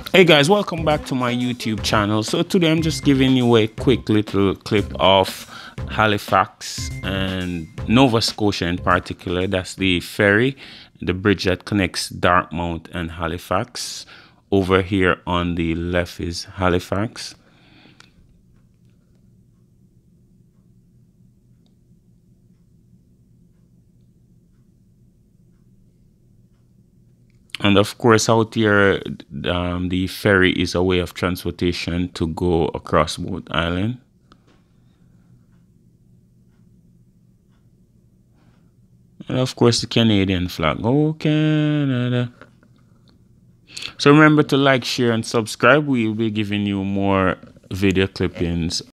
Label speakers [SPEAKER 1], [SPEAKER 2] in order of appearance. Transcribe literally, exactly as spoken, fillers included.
[SPEAKER 1] Hey guys, welcome back to my YouTube channel. So today I'm just giving you a quick little clip of Halifax and Nova Scotia in particular. That's the ferry, the bridge that connects Dartmouth and Halifax. Over here on the left is Halifax. And of course, out here, um, the ferry is a way of transportation to go across both islands. And of course, the Canadian flag. Oh, Canada. So remember to like, share, and subscribe. We will be giving you more video clippings